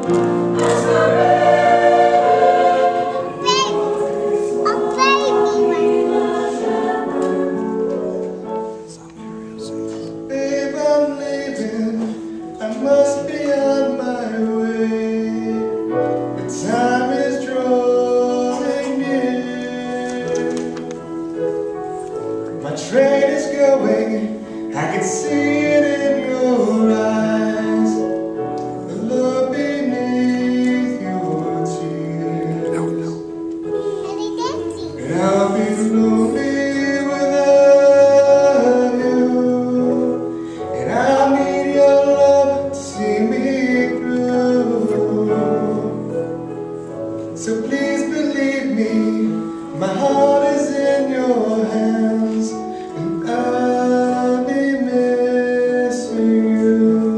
Babe, I'm leaving, I must be on my way. The time is drawing near. My train is going, I can see it in your eyes. The love beneath your tears. And I'll be lonely without you. And I need your love to see me through. So please believe me, my heart is in your hands, and I'll be missing you.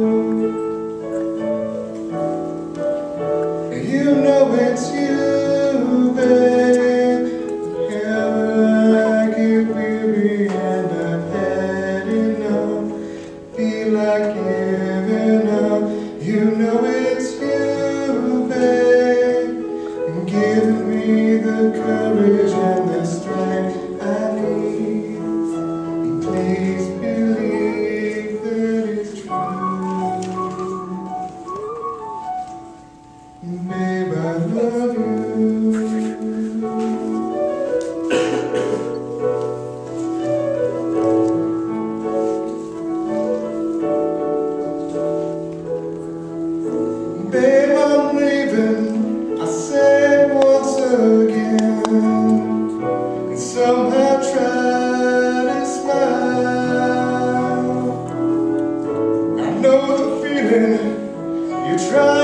And you know it's you, babe. Whenever I get weary and I've had enough, feel like giving up. You know it's you, babe, and giving me the courage and the strength I need. And please believe that it's true. Babe, I love you. Babe, I'm leaving, I say it once again, and somehow try to smile. I know the feeling, you try